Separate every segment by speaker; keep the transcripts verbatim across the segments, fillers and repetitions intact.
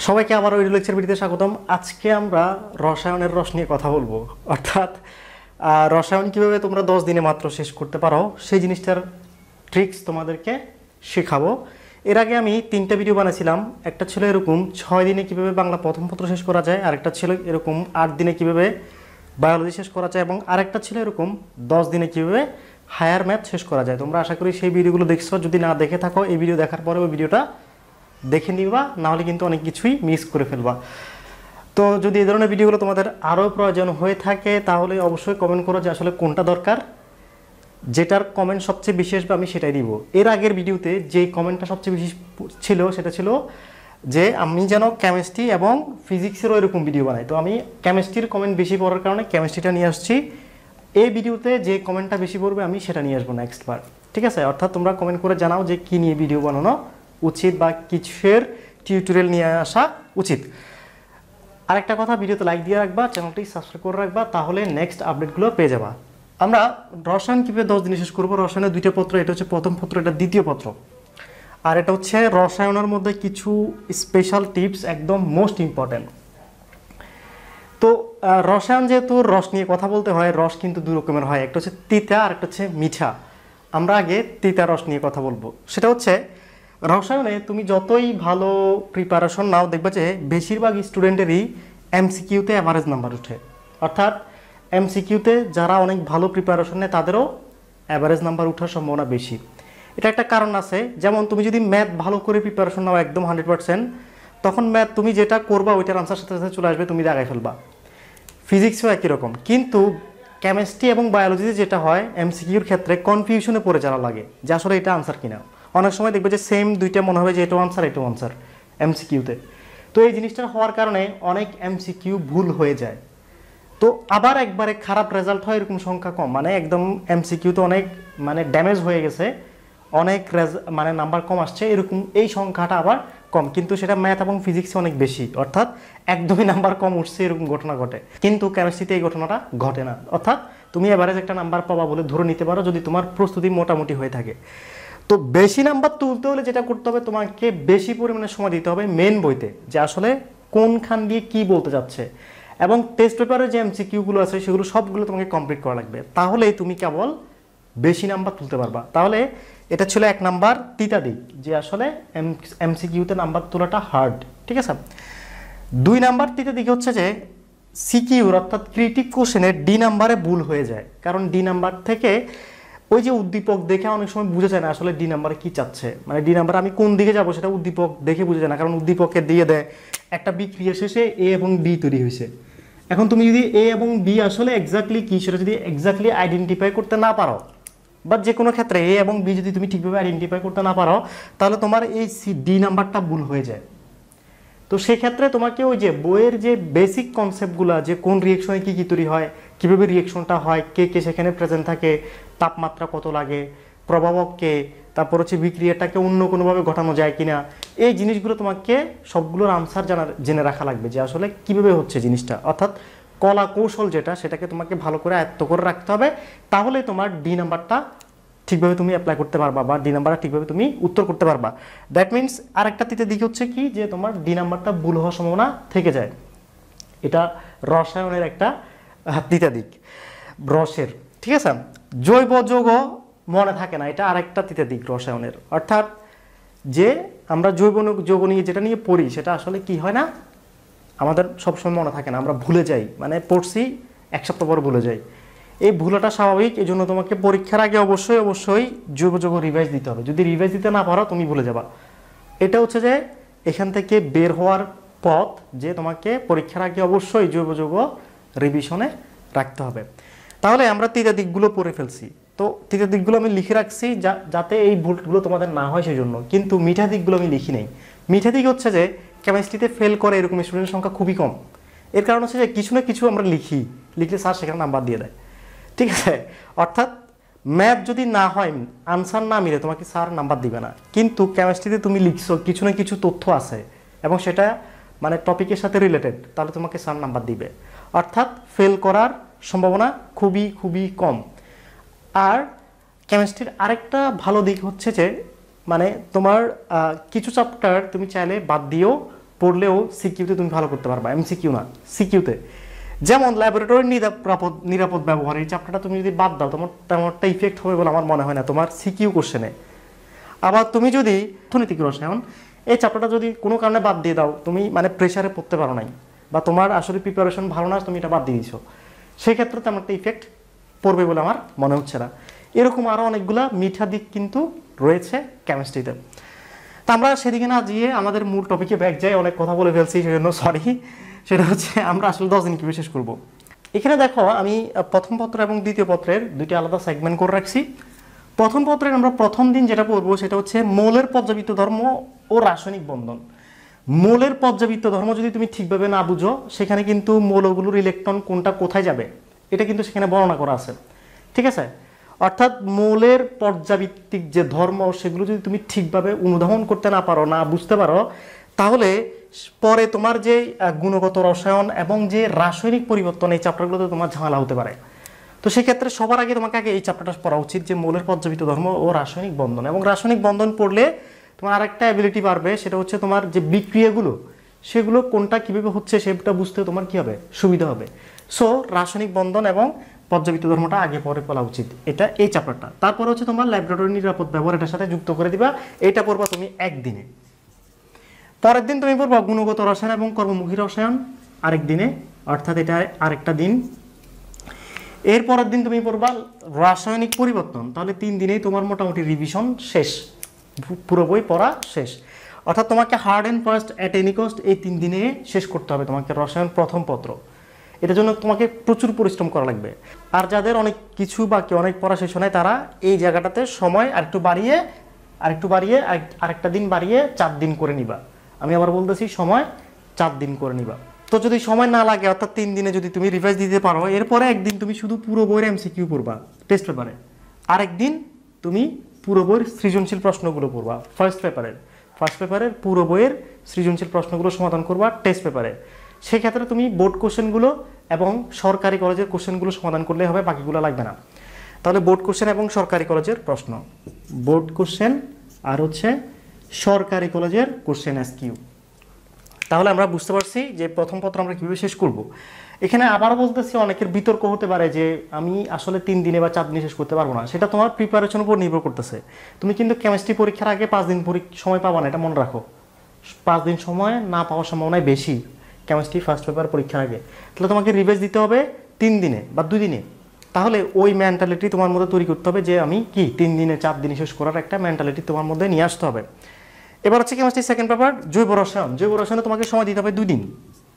Speaker 1: সবাইকে আবারও EdulectureBdতে স্বাগতম। আজকে আমরা রসায়নের রস নিয়ে কথা বলবো, অর্থাৎ রসায়ন কিভাবে তোমরা দশ দিনে মাত্র শেষ করতে পারো সেই জিনিসটার ট্রিক্স তোমাদেরকে শেখাবো। এর আগে আমি তিনটা ভিডিও বানাইছিলাম। একটা ছিল এরকম ছয় দিনে কিভাবে বাংলা প্রথম পত্র শেষ করা যায়, আরেকটা ছিল এরকম আট দিনে কিভাবে বায়োলজি শেষ করা যায়, এবং আরেকটা ছিল এরকম দশ দিনে কিভাবে হায়ার ম্যাথ শেষ করা যায়। তোমরা আশা করি সেই ভিডিওগুলো দেখছো। যদি না দেখে থাকো এই ভিডিও দেখার পরে ওই ভিডিওটা দেখে নিবা, নাহলে কিন্তু অনেক কিছুই মিস করে ফেলবা। তো যদি এই ধরনের ভিডিওগুলো তোমাদের আরও প্রয়োজন হয়ে থাকে তাহলে অবশ্যই কমেন্ট করো যে আসলে কোনটা দরকার। যেটার কমেন্ট সবচেয়ে বেশি আসবে আমি সেটাই দিব। এর আগের ভিডিওতে যে কমেন্টটা সবচেয়ে বেশি ছিল সেটা ছিল যে আমি যেন কেমিস্ট্রি এবং ফিজিক্সেরও এরকম ভিডিও বানাই। তো আমি কেমিস্ট্রির কমেন্ট বেশি পড়ার কারণে কেমিস্ট্রিটা নিয়ে আসছি। এই ভিডিওতে যে কমেন্টটা বেশি পড়বে আমি সেটা নিয়ে আসবো নেক্সট বার, ঠিক আছে? অর্থাৎ তোমরা কমেন্ট করে জানাও যে কী নিয়ে ভিডিও বানানো উচিত বা কিছুর টিউটোরিয়াল নিয়ে আসা উচিত। আরেকটা কথা, ভিডিওতে লাইক দিয়ে রাখবা, চ্যানেলটি সাবস্ক্রাইব করে রাখবা, তাহলে নেক্সট আপডেটগুলো পেয়ে যাবা। আমরা রসায়ন কীভাবে দশ দিনে শেষ করবো। রসায়নের দুইটা পত্র, এটা হচ্ছে প্রথম পত্র, এটা দ্বিতীয় পত্র। আর এটা হচ্ছে রসায়নের মধ্যে কিছু স্পেশাল টিপস, একদম মোস্ট ইম্পর্টেন্ট। তো রসায়ন যেহেতু রস নিয়ে কথা বলতে হয়, রস কিন্তু দুই রকমের হয়, একটা হচ্ছে তিতা আর একটা হচ্ছে মিঠা। আমরা আগে তিতা রস নিয়ে কথা বলবো। সেটা হচ্ছে রসায়নে তুমি যতই ভালো প্রিপারেশন নাও, দেখবে যে বেশিরভাগ স্টুডেন্টেরই এমসিকিউতে অ্যাভারেজ নাম্বার উঠে। অর্থাৎ এমসিকিউতে যারা অনেক ভালো প্রিপারেশন নেয় তাদেরও অ্যাভারেজ নাম্বার ওঠার সম্ভাবনা বেশি। এটা একটা কারণ আছে, যেমন তুমি যদি ম্যাথ ভালো করে প্রিপারেশন নাও একদম হান্ড্রেড পার্সেন্ট, তখন ম্যাথ তুমি যেটা করবা ওইটার আনসার সাথে সাথে চলে আসবে, তুমি দাগায় ফেলবা। ফিজিক্সও একই রকম। কিন্তু কেমিস্ট্রি এবং বায়োলজিতে যেটা হয়, এমসিকিউর ক্ষেত্রে কনফিউশনে পড়ে যাওয়া লাগে যে আসলে এটা আনসার কিনা। অনেক সময় দেখবে যে সেম দুইটা মনে হবে যে এটাও আনসার এটাও আনসার এমসিকিউতে। তো এই জিনিসটা হওয়ার কারণে অনেক এমসিকিউ ভুল হয়ে যায়। তো আবার একবারে খারাপ রেজাল্ট হয় এরকম সংখ্যা কম, মানে একদম এমসিকিউতে অনেক মানে ড্যামেজ হয়ে গেছে, অনেক মানে নাম্বার কম আসছে, এরকম এই সংখ্যাটা আবার কম। কিন্তু সেটা ম্যাথ এবং ফিজিক্সে অনেক বেশি, অর্থাৎ একদমই নাম্বার কম উঠছে এরকম ঘটনা ঘটে। কিন্তু কেমিস্ট্রিতে এই ঘটনাটা ঘটে না। অর্থাৎ তুমি এভারেজ একটা নাম্বার পাবা বলে ধরে নিতে পারো যদি তোমার প্রস্তুতি মোটামুটি হয়ে থাকে। তো বেশি নাম্বার তুলতে হলে যেটা করতে হবে, তোমাকে বেশি পরিমাণে সময় দিতে হবে মেন বইতে, যে আসলে কোনখান দিয়ে কি বলতে যাচ্ছে, এবং টেস্ট পেপারে যে এমসিকিউগুলো আছে সেগুলো সবগুলো তোমাকে কমপ্লিট করা লাগবে। তাহলেই তুমি কেবল বেশি নাম্বার তুলতে পারবা। তাহলে এটা ছিল এক নাম্বার তিতা দিক, যে আসলে এমসিকিউতে নাম্বার তোলাটা হার্ড, ঠিক আছে? দুই নাম্বার তিতা দিক হচ্ছে যে সিকিউর অর্থাৎ ক্রিটিক কোশ্চেনে ডি নাম্বারে ভুল হয়ে যায়। কারণ ডি নাম্বার থেকে ওই যে উদ্দীপক দেখে অনেক সময় বুঝে যায় না আসলে ডি নাম্বারে কি চাচ্ছে, মানে ডি নাম্বারে আমি কোন দিকে যাবো সেটা উদ্দীপক দেখে বুঝে যায় না। কারণ উদ্দীপকে দিয়ে দেয় একটা বিক্রিয়া শেষে এ এবং বি তৈরি হয়েছে। এখন তুমি যদি এ এবং বি আসলে এক্স্যাক্টলি কি সেটা যদি এক্স্যাক্টলি আইডেন্টিফাই করতে না পারো, বা যে কোনো ক্ষেত্রে এ এবং বি যদি তুমি ঠিকভাবে আইডেন্টিফাই করতে না পারো, তাহলে তোমার এই সি ডি নাম্বারটা ভুল হয়ে যায়। তো সেক্ষেত্রে তোমাকে ওই যে বইয়ের যে বেসিক কনসেপ্টগুলো, যে কোন রিয়েকশনে কী কী তৈরি হয়, কীভাবে রিয়েকশনটা হয়, কে কে সেখানে প্রেজেন্ট থাকে, তাপমাত্রা কত লাগে, প্রভাবক কে, তারপর হচ্ছে বিক্রিয়াটাকে অন্য কোনোভাবে ঘটানো যায় কিনা, এই জিনিসগুলো তোমাকে সবগুলোর আনসার জানার জেনে রাখা লাগবে যে আসলে কীভাবে হচ্ছে জিনিসটা। অর্থাৎ কলা কৌশল যেটা, সেটাকে তোমাকে ভালো করে আয়ত্ত করে রাখতে হবে। তাহলে তোমার ডি নাম্বারটা ঠিকভাবে তুমি অ্যাপ্লাই করতে পারবা, বা ডি নাম্বারটা ঠিকভাবে তুমি উত্তর করতে পারবা। দ্যাট মিনস আরেকটা তিতে দিক হচ্ছে কি, যে তোমার ডি নাম্বারটা ভুল হওয়ার সম্ভাবনা থেকে যায়। এটা রসায়নের একটা তিতা দিক রসের, ঠিক আছে? জৈব যৌগ মনে থাকে না, এটা আরেকটা তিতা দিক রসায়নের। অর্থাৎ যে আমরা জৈব যৌগ নিয়ে যেটা নিয়ে পড়ি সেটা আসলে কি হয় না, আমাদের সবসময় মনে থাকে না, আমরা ভুলে যাই, মানে পড়ছি এক সপ্তাহ পর ভুলে যাই। এই ভুলটা স্বাভাবিক, এই জন্য তোমাকে পরীক্ষার আগে অবশ্যই অবশ্যই জৈব যৌগ রিভাইজ দিতে হবে। যদি রিভাইজ দিতে না পারো তুমি ভুলে যাবা। এটা হচ্ছে যে এখান থেকে বের হওয়ার পথ, যে তোমাকে পরীক্ষার আগে অবশ্যই জৈব যৌগ রিভিশনে রাখতে হবে। তাহলে আমরা তিতা দিকগুলো পড়ে ফেলছি। তো তিতা দিকগুলো আমি লিখে রাখছি যাতে এই ভুলগুলো তোমাদের না হয় সেই জন্য। কিন্তু মিঠা দিকগুলো আমি লিখি নেই। মিঠা দিক হচ্ছে যে কেমিস্ট্রিতে ফেল করে এরকম স্টুডেন্টের সংখ্যা খুবই কম। এর কারণ হচ্ছে যে কিছু না কিছু আমরা লিখি, লিখলে স্যার সেখানে নাম্বার দিয়ে দেয়, ঠিক আছে? অর্থাৎ ম্যাথ যদি না হয়, আনসার না মিলে, তোমাকে স্যার নাম্বার দিবে না। কিন্তু কেমিস্ট্রিতে তুমি লিখছো কিছু না কিছু তথ্য আছে এবং সেটা মানে টপিকের সাথে রিলেটেড, তাহলে তোমাকে স্যার নাম্বার দিবে। অর্থাৎ ফেল করার সম্ভাবনা খুবই খুবই কম। আর কেমিস্ট্রির আরেকটা ভালো দিক হচ্ছে যে মানে তোমার কিছু চ্যাপ্টার তুমি চাইলে বাদ দিয়েও পড়লেও সিকিউতে তুমি ভালো করতে পারবা, এমসিকিউ না সিকিউতে। যেমন ল্যাবরেটরি নিরাপদ নিরাপদ ব্যবহার, এই চ্যাপ্টারটা তুমি যদি বাদ দাও তোমার তেমন একটা ইফেক্ট হবে বলে আমার মনে হয় না তোমার সিকিউ কোশ্চেনে। আবার তুমি যদি অর্থনৈতিক রসায়ন এই চ্যাপ্টারটা যদি কোনো কারণে বাদ দিয়ে দাও, তুমি মানে প্রেশারে পড়তে পারো নাই বা তোমার আসলে প্রিপারেশন ভালো না, তুমি এটা বাদ দিয়ে দিছো, সেক্ষেত্রে তেমন একটা ইফেক্ট পড়বে বলে আমার মনে হচ্ছে না। এরকম আরও অনেকগুলা মিঠা দিক কিন্তু রয়েছে কেমিস্ট্রিতে। তা আমরা সেদিকে না গিয়ে আমাদের মূল টপিকে ব্যাক যাই, অনেক কথা বলে ফেলছি সেজন্য সরি। সেটা হচ্ছে আমরা আসলে দশ দিন কীভাবে শেষ করবো। এখানে দেখো আমি প্রথম পত্র এবং দ্বিতীয় পত্রের দুইটি আলাদা সেগমেন্ট করে রাখছি। প্রথম পত্রের আমরা প্রথম দিন যেটা পড়বো সেটা হচ্ছে মৌলের পর্যাবৃত্ত ধর্ম ও রাসায়নিক বন্ধন। মৌলের পর্যাবৃত্ত ধর্ম যদি তুমি ঠিকভাবে না বুঝো, সেখানে কিন্তু মৌলগুলোর ইলেকট্রন কোনটা কোথায় যাবে এটা কিন্তু সেখানে বর্ণনা করা আছে, ঠিক আছে। অর্থাৎ মৌলের পর্যাবৃত্তিক যে ধর্ম সেগুলো যদি তুমি ঠিকভাবে অনুধাবন করতে না পারো, না বুঝতে পারো, তাহলে পরে তোমার যে গুণগত রসায়ন এবং যে রাসায়নিক পরিবর্তন এই চ্যাপ্টারগুলোতে তোমার ঝামেলা হতে পারে। তো সেক্ষেত্রে সবার আগে তোমাকে আগে এই চ্যাপ্টারটা পড়া উচিত যে মৌলের পর্যাবৃত্ত ধর্ম ও রাসায়নিক বন্ধন। এবং রাসায়নিক বন্ধন পড়লে তোমার আরেকটা অ্যাবিলিটি বাড়বে, সেটা হচ্ছে তোমার যে বিক্রিয়াগুলো সেগুলো কোনটা কীভাবে হচ্ছে সেটা বুঝতে তোমার কী হবে, সুবিধা হবে। সো রাসায়নিক বন্ধন এবং পর্যাবৃত্ত ধর্মটা আগে পরে পড়া উচিত, এটা এই চ্যাপ্টারটা। তারপর হচ্ছে তোমার ল্যাবরেটরি নিরাপদ ব্যবহার, এটার সাথে যুক্ত করে দিবা, এটা পড়বা তুমি একদিনে। পরের দিন তুমি পড়বা গুণগত রসায়ন এবং কর্মমুখী রসায়ন আরেক দিনে, অর্থাৎ এটা আরেকটা দিন। এর পরের দিন তুমি পড়বা রাসায়নিক পরিবর্তন, তাহলে তিন দিনেই তোমার মোটামুটি রিভিশন শেষ, পুরো বই পড়া শেষ। অর্থাৎ তোমাকে hard and fast at any cost এই তিন দিনে শেষ করতে হবে তোমাকে রসায়ন প্রথম পত্র। এটার জন্য তোমাকে প্রচুর পরিশ্রম করা লাগবে। আর যাদের অনেক কিছু বাকি, অনেক পড়া শেষ হয়, তারা এই জায়গাটাতে সময় আরেকটু বাড়িয়ে আরেকটু বাড়িয়ে আরেকটা দিন বাড়িয়ে চার দিন করে নিবা। আমি আবার বলতেছি সময় চার দিন করে নিবা। তো যদি সময় না লাগে, অর্থাৎ তিন দিনে যদি তুমি রিভাইজ দিতে পারো, এরপরে একদিন তুমি শুধু পুরো বইয়ের এমসিকিউ পড়বা টেস্ট পেপারে, আরেকদিন তুমি পুরো বইয়ের সৃজনশীল প্রশ্নগুলো পড়বা ফার্স্ট পেপারের ফার্স্ট পেপারের পুরো বইয়ের সৃজনশীল প্রশ্নগুলো সমাধান করবা টেস্ট পেপারে। সেক্ষেত্রে তুমি বোর্ড কোশ্চেনগুলো এবং সরকারি কলেজের কোশ্চেনগুলো সমাধান করলে হবে, বাকিগুলো লাগবে না। তাহলে বোর্ড কোশ্চেন এবং সরকারি কলেজের প্রশ্ন, বোর্ড কোশ্চেন আর হচ্ছে সরকারি কলেজের কোশ্চেন এসকিউ। তাহলে আমরা বুঝতে পারছি যে প্রথম পত্র আমরা কীভাবে শেষ করব। এখানে আবারও বলতেছি, অনেকের বিতর্ক হতে পারে যে আমি আসলে তিন দিনে বা চার দিনে শেষ করতে পারবো না। সেটা তোমার প্রিপারেশনের উপর নির্ভর করতেছে। তুমি কিন্তু কেমিস্ট্রি পরীক্ষার আগে পাঁচ দিন সময় পাবা না, এটা মনে রাখো। পাঁচ দিন সময় না পাওয়ার সম্ভাবনাই বেশি কেমিস্ট্রি ফার্স্ট পেপার পরীক্ষার আগে। তাহলে তোমাকে রিভাইজ দিতে হবে তিন দিনে বা দুই দিনে। তাহলে ওই মেন্টালিটি তোমার মধ্যে তৈরি করতে হবে যে আমি কি তিন দিনে চার দিনে শেষ করার একটা মেন্টালিটি তোমার মধ্যে নিয়ে আসতে হবে। এবার হচ্ছে কেমিস্ট্রি সেকেন্ড পেপার জৈব রসায়ন। জৈব রসায়নে তোমাকে সময় দিতে হবে দুই দিন,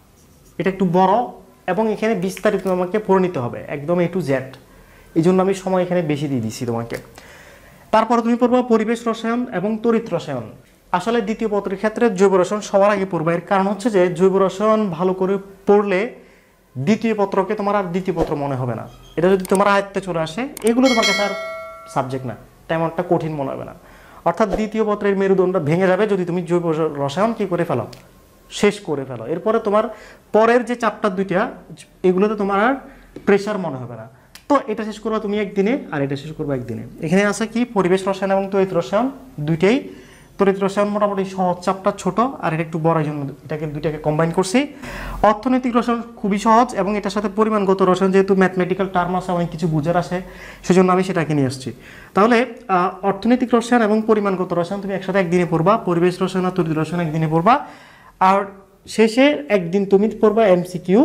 Speaker 1: এটা একটু বড় এবং এখানে বিস্তারিত তোমাকে পড়ে নিতে হবে একদম এ টু জেড, এই জন্য আমি সময় এখানে বেশি দিয়ে দিচ্ছি তোমাকে। তারপরে তুমি পড়বা পরিবেশ রসায়ন এবং তড়িৎ রসায়ন। আসলে দ্বিতীয় পত্রের ক্ষেত্রে জৈব রসায়ন সবার আগে পড়বা, এর কারণ হচ্ছে যে জৈব রসায়ন ভালো করে পড়লে দ্বিতীয় পত্রকে তোমার আর দ্বিতীয় পত্র মনে হবে না। এটা যদি তোমার আয়ত্তে চলে আসে, এগুলো তোমার কাছে আর সাবজেক্ট না, তেমন একটা কঠিন মনে হবে না। অর্থাৎ দ্বিতীয় পত্রের মেরুদণ্ডটা ভেঙে যাবে যদি তুমি জৈব রসায়ন কী করে ফেলো, শেষ করে ফেলো। এরপরে তোমার পরের যে চ্যাপ্টার দুইটা, এগুলোতে তোমার আর প্রেশার মনে হবে না। তো এটা শেষ করবা তুমি একদিনে, আর এটা শেষ করবা একদিনে। এখানে আছে কি পরিবেশ রসায়ন এবং তড়িৎ রসায়ন দুইটাই। তড়িৎ রসায়ন মোটামুটি সহজ চ্যাপ্টার, ছোট, আর এটা একটু বড়, জন্য এটাকে দুইটাকে কম্বাইন করছি। অর্থনৈতিক রসায়ন খুবই সহজ এবং এটার সাথে পরিমাণগত রসায়ন, যেহেতু ম্যাথমেটিক্যাল টার্ম আছে, অনেক কিছু বুঝার আসে, সেজন্য আমি সেটাকে নিয়ে আসছি। তাহলে অর্থনৈতিক রসায়ন এবং পরিমাণগত রসায়ন তুমি একসাথে একদিনে পড়বা, পরিবেশ রসায়ন আর তড়িৎ রসায়ন একদিনে পড়বা, আর শেষে একদিন তুমি পড়বা এমসিকিউ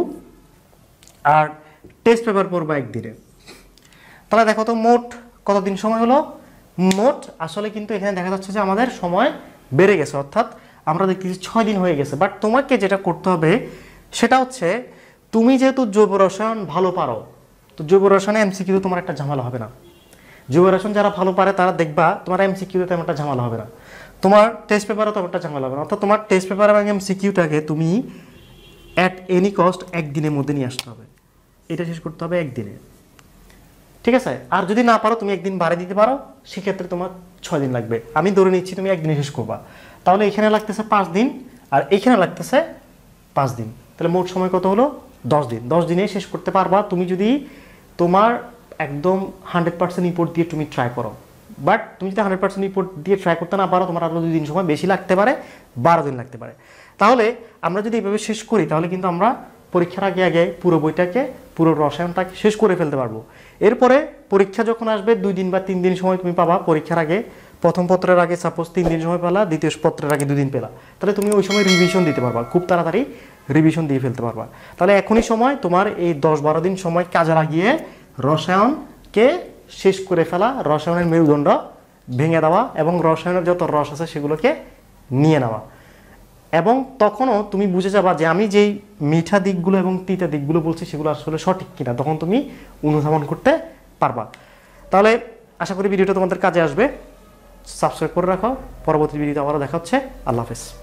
Speaker 1: আর টেস্ট পেপার পড়বা একদিনে। তাহলে দেখো তো মোট কতদিন সময় হলো। মোট আসলে কিন্তু এখানে দেখা যাচ্ছে যে আমাদের সময় বেড়ে গেছে, অর্থাৎ আমরা দেখতেছি ছয় দিন হয়ে গেছে। বাট তোমাকে যেটা করতে হবে সেটা হচ্ছে, তুমি যেহেতু জৈব রসায়ন ভালো পারো, তো জৈব রসায়নে এমসিকিউ তোমার একটা ঝামেলা হবে না। জৈব রসায়ন যারা ভালো পারে তারা দেখবা তোমার এমসিকিউতে তেমন একটা ঝামেলা হবে না, তোমার টেস্ট পেপারও তেমন একটা ঝামেলা হবে না। অর্থাৎ তোমার টেস্ট পেপার এবং এমসিকিউটাকে তুমি অ্যাট এনি কস্ট একদিনের মধ্যে নিয়ে আসতে হবে, এটা শেষ করতে হবে একদিনে, ঠিক আছে। আর যদি না পারো তুমি একদিন বাড়িয়ে দিতে পারো, সেক্ষেত্রে তোমার ছয় দিন লাগবে। আমি ধরে নিচ্ছি তুমি একদিনে শেষ করবা, তাহলে এখানে লাগতেছে পাঁচ দিন আর এখানে লাগতেছে পাঁচ দিন, তাহলে মোট সময় কত হলো দশ দিন। দশ দিনে শেষ করতে পারবা তুমি যদি তোমার একদম হান্ড্রেড পার্সেন্ট রিপোর্ট দিয়ে তুমি ট্রাই করো। বাট তুমি যদি হান্ড্রেড পার্সেন্ট রিপোর্ট দিয়ে ট্রাই করতে না পারো, তোমার আরও দুই দিন সময় বেশি লাগতে পারে, বারো দিন লাগতে পারে। তাহলে আমরা যদি এইভাবে শেষ করি তাহলে কিন্তু আমরা পরীক্ষার আগে আগে পুরো বইটাকে পুরো রসায়নটাকে শেষ করে ফেলতে পারবো। এরপরে পরীক্ষা যখন আসবে দুই দিন বা তিন দিন সময় তুমি পাবা পরীক্ষার আগে। প্রথম পত্রের আগে সাপোজ তিন দিন সময় পেলা, দ্বিতীয় পত্রের আগে দুদিন পেলা, তাহলে তুমি ওই সময় রিভিশন দিতে পারবা, খুব তাড়াতাড়ি রিভিশন দিয়ে ফেলতে পারবা। তাহলে এখনই সময় তোমার এই দশ বারো দিন সময় কাজে লাগিয়ে রসায়নকে শেষ করে ফেলা, রসায়নের মেরুদণ্ড ভেঙে দেওয়া এবং রসায়নের যত রস আছে সেগুলোকে নিয়ে নেওয়া। এবং তখনও তুমি বুঝে যাবা যে আমি যেই মিঠা দিকগুলো এবং তিতা দিকগুলো বলছি সেগুলো আসলে সঠিক কিনা, তখন তুমি অনুধাবন করতে পারবা। তাহলে আশা করি ভিডিওটা তোমাদের কাজে আসবে। সাবস্ক্রাইব করে রাখো। পরবর্তী ভিডিওতে আবারও দেখা হচ্ছে। আল্লাহ হাফেজ।